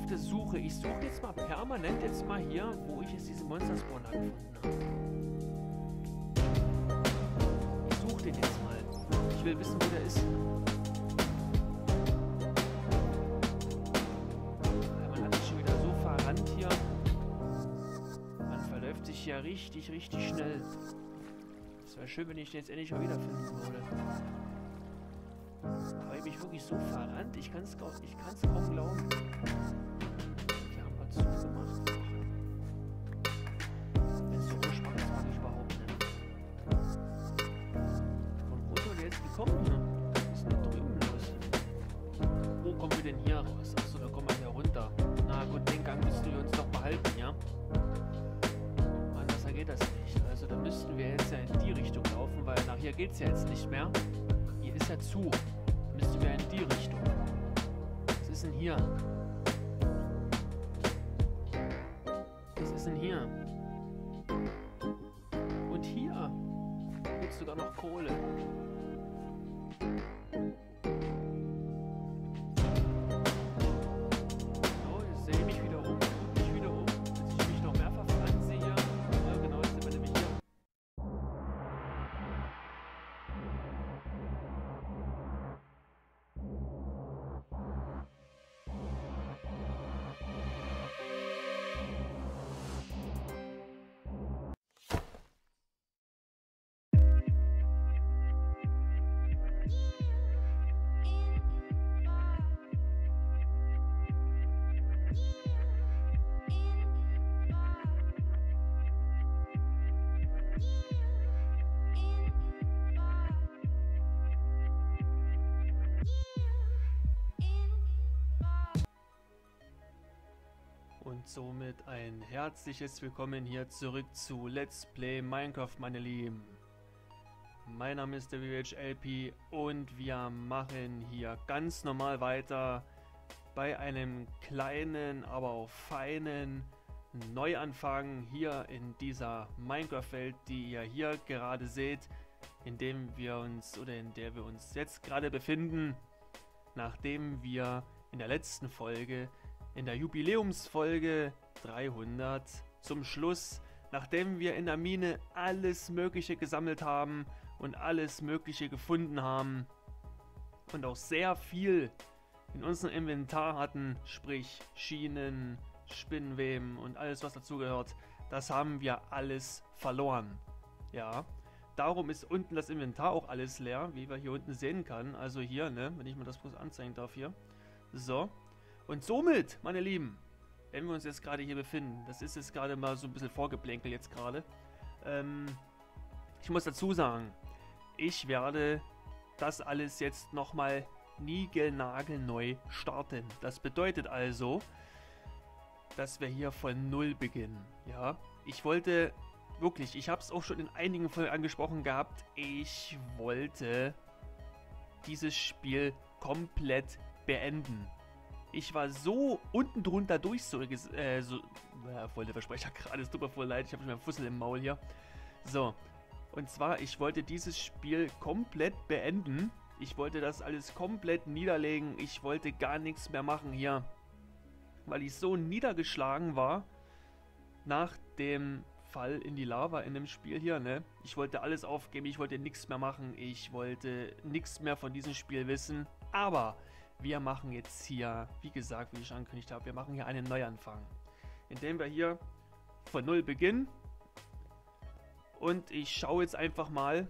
der Suche. Ich suche jetzt mal permanent jetzt mal hier, wo ich jetzt diesen Monster-Spawner gefunden habe. Ich suche den jetzt mal. Ich will wissen, wo der ist. Man hat sich schon wieder so verrannt hier. Man verläuft sich ja richtig, richtig schnell. Es wäre schön, wenn ich den jetzt endlich mal wiederfinden würde. Habe ich mich wirklich so verrannt? Ich kann es kaum glauben. Die haben wir zugemacht. Wenn es so ruhig macht, das mag ich überhaupt nicht. Von wo soll der jetzt gekommen hier? Was ist denn da drüben los? Wo kommen wir denn hier raus? Achso, da kommen wir hier runter. Na gut, den Gang müssten wir uns doch behalten, ja? Anders geht das nicht. Also da müssten wir jetzt ja in die Richtung laufen, weil nach hier geht es ja jetzt nicht mehr. Hier ist ja zu. Müssten wir in die Richtung. Was ist denn hier? Was ist denn hier? Und hier gibt es sogar noch Kohle. So, jetzt sehe ich mich wieder um. Bis ich mich noch mehr verfranse hier. Ja, genau, jetzt sind wir nämlich hier. Und somit ein herzliches Willkommen hier zurück zu Let's Play Minecraft, meine Lieben. Mein Name ist der WWHLP und wir machen hier ganz normal weiter bei einem kleinen, aber auch feinen Neuanfang hier in dieser Minecraft-Welt, die ihr hier gerade seht, in der wir uns jetzt gerade befinden, nachdem wir in der letzten Folge, in der Jubiläumsfolge 300 zum Schluss, nachdem wir in der Mine alles Mögliche gesammelt haben und alles Mögliche gefunden haben und auch sehr viel in unserem Inventar hatten, sprich Schienen, Spinnweben und alles, was dazugehört, das haben wir alles verloren. Ja, darum ist unten das Inventar auch alles leer, wie wir hier unten sehen können. Also hier, ne, wenn ich mir das bloß anzeigen darf hier. So. Und somit, meine Lieben, wenn wir uns jetzt gerade hier befinden, das ist jetzt gerade mal so ein bisschen Vorgeplänkel jetzt gerade. Ich muss dazu sagen, ich werde das alles jetzt nochmal niegelnagelneu starten. Das bedeutet also, dass wir hier von Null beginnen. Ja, ich wollte wirklich, ich habe es auch schon in einigen Folgen angesprochen gehabt, ich wollte dieses Spiel komplett beenden. Ich war so unten drunter durch, voll der Versprecher gerade, es tut mir voll leid, ich habe schon einen Fussel im Maul hier. So, und zwar, ich wollte dieses Spiel komplett beenden. Ich wollte das alles komplett niederlegen, ich wollte gar nichts mehr machen hier. Weil ich so niedergeschlagen war, nach dem Fall in die Lava in dem Spiel hier, ne? Ich wollte alles aufgeben, ich wollte nichts mehr machen, ich wollte nichts mehr von diesem Spiel wissen, aber wir machen jetzt hier, wie gesagt, wie ich angekündigt habe, wir machen hier einen Neuanfang. Indem wir hier von Null beginnen. Und ich schaue jetzt einfach mal,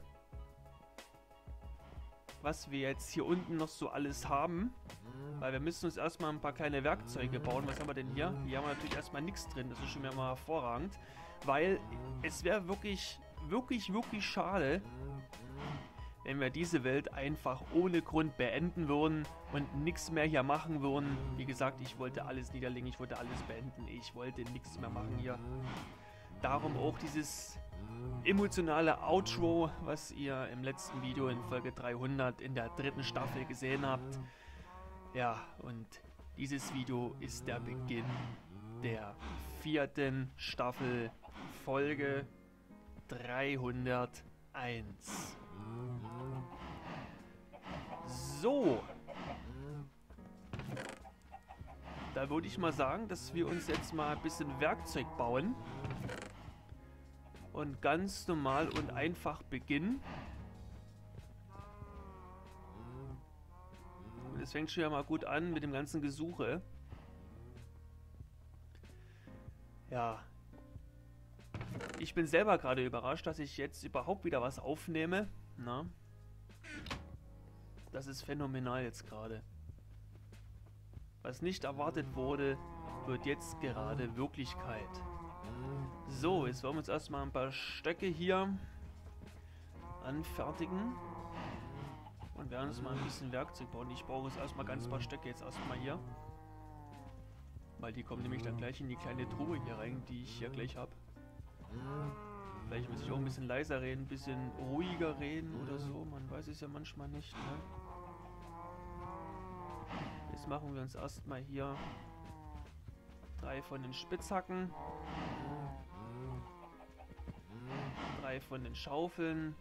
was wir jetzt hier unten noch so alles haben. Weil wir müssen uns erstmal ein paar kleine Werkzeuge bauen. Was haben wir denn hier? Hier haben wir natürlich erstmal nichts drin. Das ist schon mal hervorragend. Weil es wäre wirklich schade, wenn wir diese Welt einfach ohne Grund beenden würden und nichts mehr hier machen würden. Wie gesagt, ich wollte alles niederlegen, ich wollte alles beenden, ich wollte nichts mehr machen hier. Darum auch dieses emotionale Outro, was ihr im letzten Video in Folge 300 in der 3. Staffel gesehen habt. Ja, und dieses Video ist der Beginn der 4. Staffel, Folge 301. So. da würde ich mal sagen, dass wir uns jetzt mal ein bisschen Werkzeug bauen. Und ganz normal und einfach beginnen. Und es fängt schon ja mal gut an mit dem ganzen Gesuche. Ja. Ich bin selber gerade überrascht, dass ich jetzt überhaupt wieder was aufnehme. Na? Das ist phänomenal jetzt gerade. Was nicht erwartet wurde, wird jetzt gerade Wirklichkeit. So, jetzt wollen wir uns erstmal ein paar Stöcke hier anfertigen. Und werden uns mal ein bisschen Werkzeug bauen. Ich brauche jetzt erstmal ganz paar Stöcke jetzt erstmal hier. Weil die kommen nämlich dann gleich in die kleine Truhe hier rein, die ich hier gleich habe. Vielleicht muss ich auch ein bisschen leiser reden, ein bisschen ruhiger reden oder so. Man weiß es ja manchmal nicht, ne? Jetzt machen wir uns erstmal hier 3 von den Spitzhacken. 3 von den Schaufeln.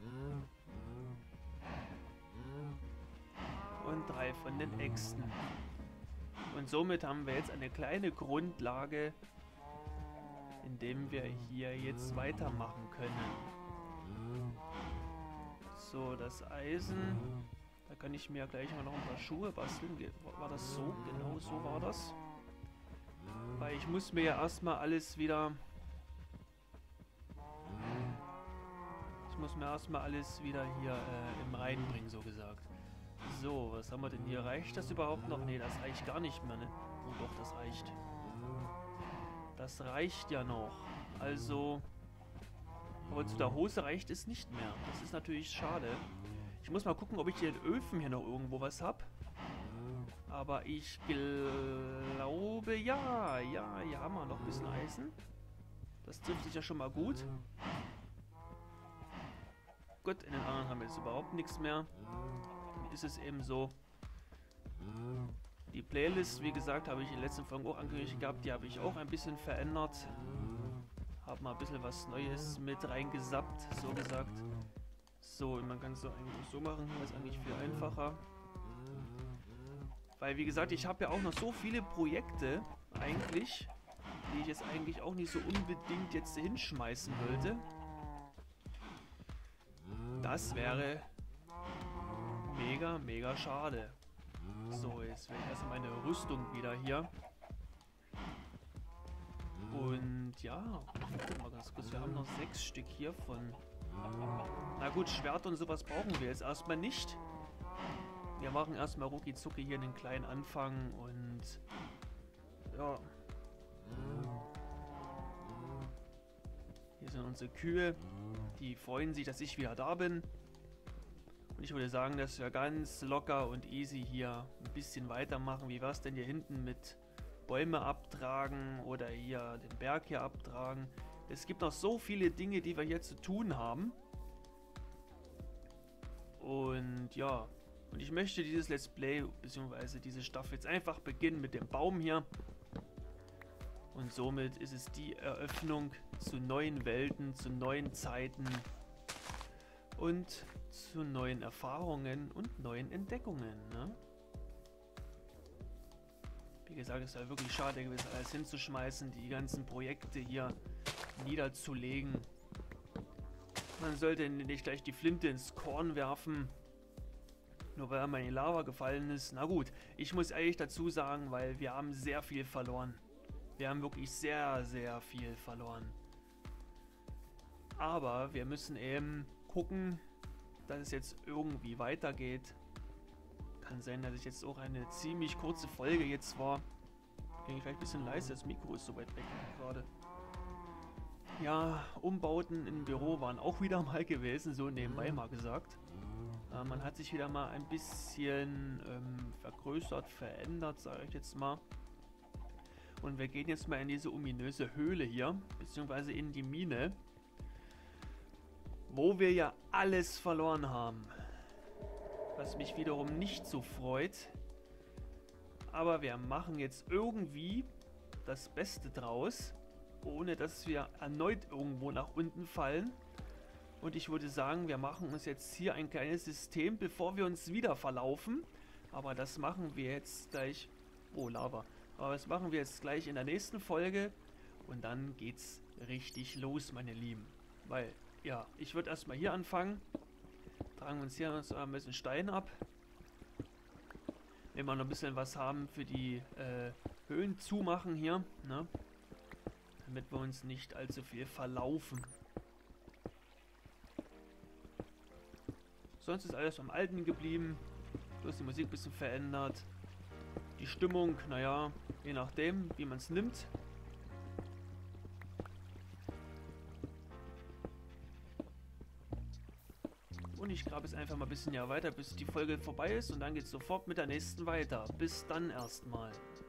Und 3 von den Äxten. Und somit haben wir jetzt eine kleine Grundlage, indem wir hier jetzt weitermachen können. So, das Eisen. Da kann ich mir gleich mal noch ein paar Schuhe basteln. War das so? Genau so war das. Weil ich muss mir ja erstmal alles wieder... hier im Reinen bringen, so gesagt. So, was haben wir denn hier? Reicht das überhaupt noch? Ne, das reicht gar nicht mehr, ne? Oh doch, das reicht. Das reicht ja noch. Also... Aber zu der Hose reicht es nicht mehr. Das ist natürlich schade. Ich muss mal gucken, ob ich hier in den Öfen hier noch irgendwo was habe. Aber ich glaube, ja. Ja, hier haben wir noch ein bisschen Eisen. Das trifft sich ja schon mal gut. Gut, in den anderen haben wir jetzt überhaupt nichts mehr. Dann ist es eben so. Die Playlist, wie gesagt, habe ich in den letzten Folgen auch angekündigt gehabt. Die habe ich auch ein bisschen verändert. Habe mal ein bisschen was Neues mit reingesappt, so gesagt. So, man kann es so eigentlich so machen. Das ist eigentlich viel einfacher. Weil, wie gesagt, ich habe ja auch noch so viele Projekte, eigentlich, die ich jetzt eigentlich auch nicht so unbedingt jetzt hinschmeißen wollte. Das wäre mega, mega schade. So, jetzt werde ich erstmal meine Rüstung wieder hier. Und ja, mal ganz kurz, wir haben noch 6 Stück hiervon. Na gut, Schwert und sowas brauchen wir jetzt erstmal nicht. Wir machen erstmal rucki zucki hier einen kleinen Anfang und ja. Hier sind unsere Kühe. Die freuen sich, dass ich wieder da bin. Und ich würde sagen, dass wir ganz locker und easy hier ein bisschen weitermachen. Wie war es denn hier hinten mit Bäume abtragen oder hier den Berg hier abtragen? Es gibt noch so viele Dinge, die wir hier zu tun haben. Und ja, und ich möchte dieses Let's Play bzw. diese Staffel jetzt einfach beginnen mit dem Baum hier. Und somit ist es die Eröffnung zu neuen Welten, zu neuen Zeiten und zu neuen Erfahrungen und neuen Entdeckungen, ne? Wie gesagt, es ist wirklich schade gewesen, alles hinzuschmeißen, die ganzen Projekte hier niederzulegen. Man sollte nicht gleich die Flinte ins Korn werfen, nur weil einmal in die Lava gefallen ist. Na gut, ich muss ehrlich dazu sagen, weil wir haben sehr viel verloren. Wir haben wirklich sehr, sehr viel verloren. Aber wir müssen eben gucken, dass es jetzt irgendwie weitergeht. Kann sein, dass ich jetzt auch eine ziemlich kurze Folge jetzt war. Bin ich vielleicht ein bisschen leise, das Mikro ist so weit weg gerade. Ja, Umbauten im Büro waren auch wieder mal gewesen, so nebenbei mal gesagt. Man hat sich wieder mal ein bisschen vergrößert, verändert, sage ich jetzt mal. Und wir gehen jetzt mal in diese ominöse Höhle hier, beziehungsweise in die Mine, wo wir ja alles verloren haben. Was mich wiederum nicht so freut. Aber wir machen jetzt irgendwie das Beste draus, ohne dass wir erneut irgendwo nach unten fallen. Und ich würde sagen, wir machen uns jetzt hier ein kleines System, bevor wir uns wieder verlaufen. Aber das machen wir jetzt gleich... Oh, Lava. Aber das machen wir jetzt gleich in der nächsten Folge. Und dann geht's richtig los, meine Lieben. Weil, ja, ich würde erstmal hier anfangen. Tragen wir uns hier so ein bisschen Stein ab. Wenn wir noch ein bisschen was haben für die Höhen zumachen hier, ne? Damit wir uns nicht allzu viel verlaufen. Sonst ist alles am Alten geblieben. Bloß die Musik ein bisschen verändert. Die Stimmung, naja, je nachdem, wie man es nimmt. Und ich grabe es einfach mal ein bisschen weiter, bis die Folge vorbei ist. Und dann geht es sofort mit der nächsten weiter. Bis dann erstmal.